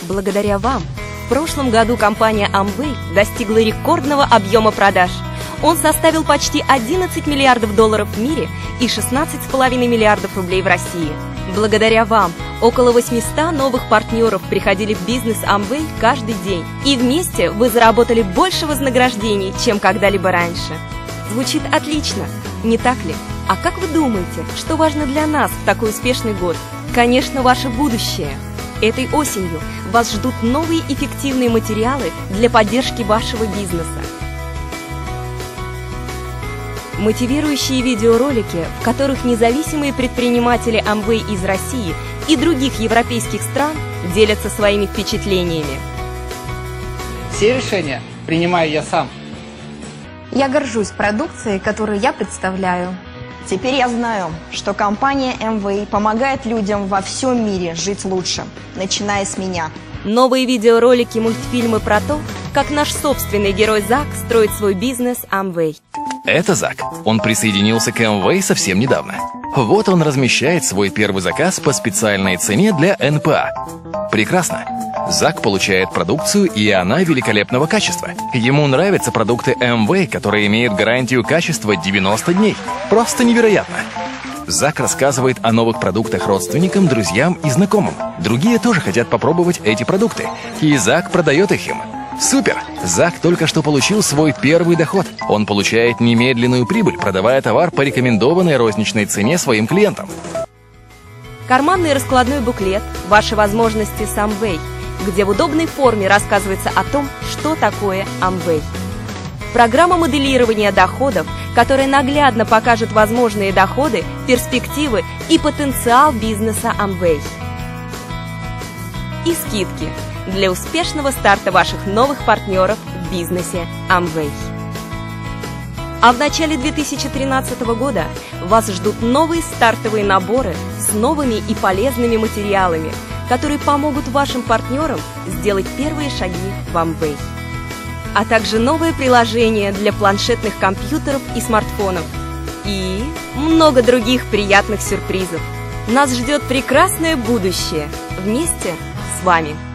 Благодаря вам в прошлом году компания Amway достигла рекордного объема продаж. Он составил почти 11 миллиардов долларов в мире и 16,5 миллиардов рублей в России. Благодаря вам около 800 новых партнеров приходили в бизнес Amway каждый день. И вместе вы заработали больше вознаграждений, чем когда-либо раньше. Звучит отлично, не так ли? А как вы думаете, что важно для нас в такой успешный год? Конечно, ваше будущее. Этой осенью вас ждут новые эффективные материалы для поддержки вашего бизнеса. Мотивирующие видеоролики, в которых независимые предприниматели Amway из России и других европейских стран делятся своими впечатлениями. Все решения принимаю я сам. Я горжусь продукцией, которую я представляю. Теперь я знаю, что компания Amway помогает людям во всем мире жить лучше, начиная с меня. Новые видеоролики, мультфильмы про то, как наш собственный герой Зак строит свой бизнес Amway. Это Зак. Он присоединился к Amway совсем недавно. Вот он размещает свой первый заказ по специальной цене для НПА. Прекрасно. Зак получает продукцию, и она великолепного качества. Ему нравятся продукты Amway, которые имеют гарантию качества 90 дней. Просто невероятно. Зак рассказывает о новых продуктах родственникам, друзьям и знакомым. Другие тоже хотят попробовать эти продукты, и Зак продает их им. Супер! Зак только что получил свой первый доход. Он получает немедленную прибыль, продавая товар по рекомендованной розничной цене своим клиентам. Карманный раскладной буклет «Ваши возможности с Amway», где в удобной форме рассказывается о том, что такое Amway. Программа моделирования доходов, которая наглядно покажет возможные доходы, перспективы и потенциал бизнеса Amway. И скидки для успешного старта ваших новых партнеров в бизнесе Amway. А в начале 2013 года вас ждут новые стартовые наборы с новыми и полезными материалами, которые помогут вашим партнерам сделать первые шаги в Amway. А также новое приложение для планшетных компьютеров и смартфонов. И много других приятных сюрпризов. Нас ждет прекрасное будущее вместе с вами.